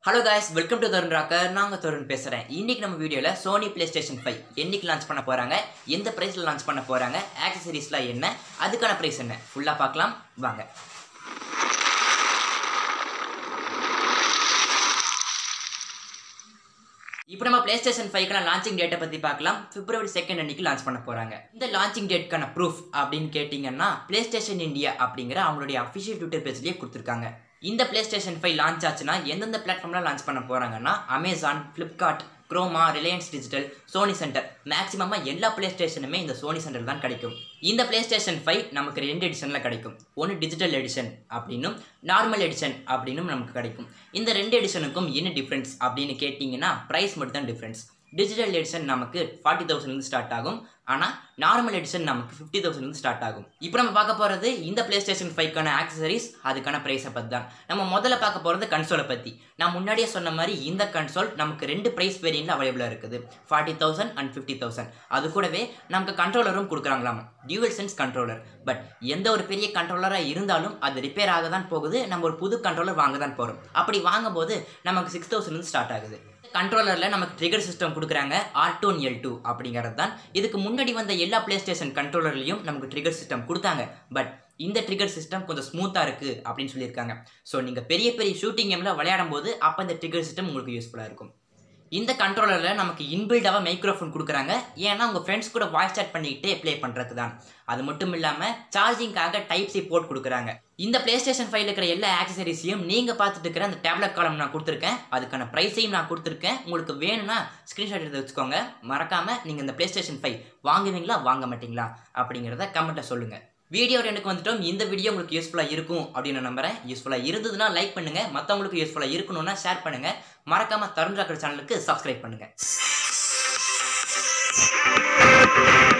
Hello guys, welcome to Tarun Rocker. நாங்க தருண் பேசுறேன். இன்னைக்கு நம்ம வீடியோல Sony PlayStation 5 என்னைக்கு லான்ச் பண்ண போறாங்க, எந்த பிரைஸ்ல லான்ச் பண்ண போறாங்க, ஆக்சஸரீஸ்லாம் என்ன, அதுக்கான பிரைஸ் என்ன ஃபுல்லா பார்க்கலாம் வாங்க. இப்போ நம்ம PlayStation 5க்கான லான்ச்சிங் டேட்டை பத்தி பார்க்கலாம். February 2 அன்னைக்கு லான்ச் பண்ண போறாங்க. இந்த லான்ச்சிங் டேட்க்கான ப்ரூஃப் அப்படின்னு கேட்டிங்கன்னா PlayStation India அப்படிங்கற அவங்களுடைய அஃபிஷியல் ட்விட்டர் பேஜ்லயே கொடுத்திருக்காங்க. இந்த PlayStation 5 லான்ச் ஆச்சுனா எந்தெந்த பிளாட்ஃபார்ம்ல லான்ச் பண்ண போறாங்கன்னா Amazon, Flipkart, Chroma, Reliance Digital, Sony Center மேக்ஸिमமா எல்லா PlayStationமே இந்த Sony Center தான் கிடைக்கும். இந்த PlayStation 5 நமக்கு ரெண்டு எடிஷன்ல கிடைக்கும். ஒன்னு டிஜிட்டல் எடிஷன் அப்படினும் நார்மல் எடிஷன் அப்படினும் நமக்கு கிடைக்கும். இந்த ரெண்டு எடிஷனுக்கும் என்ன டிஃபரன்ஸ் அப்படினு கேட்டிங்கனா பிரைஸ் மட்டும் தான் டிஃபரன்ஸ். டிஜிட்டல் எடிஷன் நமக்கு 40,000 இருந்து ஸ்டார்ட் ஆகும். ஆனா நார்மல் எடிஷன் நமக்கு 50,000 இருந்து ஸ்டார்ட் ஆகும். இப்போ நம்ம பார்க்க போறது இந்த PlayStation 5க்கான ஆக்சஸரீஸ் அதுக்கான பிரைஸை பத்தி தான். நம்ம முதல்ல பார்க்க போறது கன்சோலை பத்தி. நான் முன்னாடியே சொன்ன மாதிரி இந்த கன்சோல் நமக்கு ரெண்டு பிரைஸ் வேரியன்ட்ல அவைலபிளா இருக்குது. 40,000 and 50,000. அது கூடவே நமக்கு கண்ட்ரோலரும் கொடுக்குறாங்களாம். Dual sense controller. பட் எந்த ஒரு பெரிய கண்ட்ரோலரா இருந்தாலும் அது ரிப்பேர் ஆக தான் போகுது. நம்ம ஒரு புது கண்ட்ரோலர் வாங்க தான் போறோம். அப்படி வாங்கும்போது நமக்கு 6,000 இருந்து ஸ்டார்ட் ஆகுது. கண்ட்ரோலர்ல நமக்கு ட்ரிகர் சிஸ்டம் கொடுக்குறாங்க R2 and L2 அப்படிங்கிறது தான். இதுக்கு முன்னாடி வந்த எல்லா PlayStation கண்ட்ரோலர்லையும் நமக்கு ட்ரிகர் சிஸ்டம் கொடுத்தாங்க. பட் இந்த ட்ரிகர் சிஸ்டம் கொஞ்சம் ஸ்மூத்தாக இருக்குது அப்படின்னு சொல்லியிருக்காங்க. ஸோ நீங்கள் பெரிய பெரிய ஷூட்டிங் கேமில் விளையாடும் போது அப்போ இந்த ட்ரிகர் சிஸ்டம் உங்களுக்கு யூஸ்ஃபுல்லாக இருக்கும். இந்த கண்ட்ரோலரில் நமக்கு இன்பில்டாக மைக்ரோஃபோன் கொடுக்குறாங்க. ஏன்னா உங்கள் ஃப்ரெண்ட்ஸ் கூட வாய்ஸ் சாட் பண்ணிக்கிட்டே ப்ளே பண்ணுறது தான். அது மட்டும் இல்லாமல் சார்ஜிங்காக Type-C போர்ட் கொடுக்குறாங்க. இந்த PlayStation 5 இருக்கிற எல்லா ஆக்சஸரீஸையும் நீங்கள் பார்த்துட்டு இருக்கிற அந்த டேப்லெட் காலம் நான் கொடுத்துருக்கேன். அதுக்கான ப்ரைஸையும் நான் கொடுத்துருக்கேன். உங்களுக்கு வேணும்னா ஸ்க்ரீன்ஷாட் எடுத்து வச்சுக்கோங்க. மறக்காமல் நீங்கள் இந்த PlayStation 5 வாங்குவீங்களா வாங்க மாட்டீங்களா அப்படிங்கிறத கமெண்ட்டில் சொல்லுங்கள். வீடியோ எனக்கு வந்துட்டோம். இந்த வீடியோ உங்களுக்கு யூஸ்ஃபுல்லாக இருக்கும் அப்படின்னு நம்புறேன். யூஸ்ஃபுல்லாக இருந்ததுன்னா லைக் பண்ணுங்க. மற்றவங்களுக்கு யூஸ்ஃபுல்லாக இருக்கணும்னா ஷேர் பண்ணுங்க. மறக்காம தருண் ராக்கர் சேனலுக்கு சப்ஸ்கிரைப் பண்ணுங்க.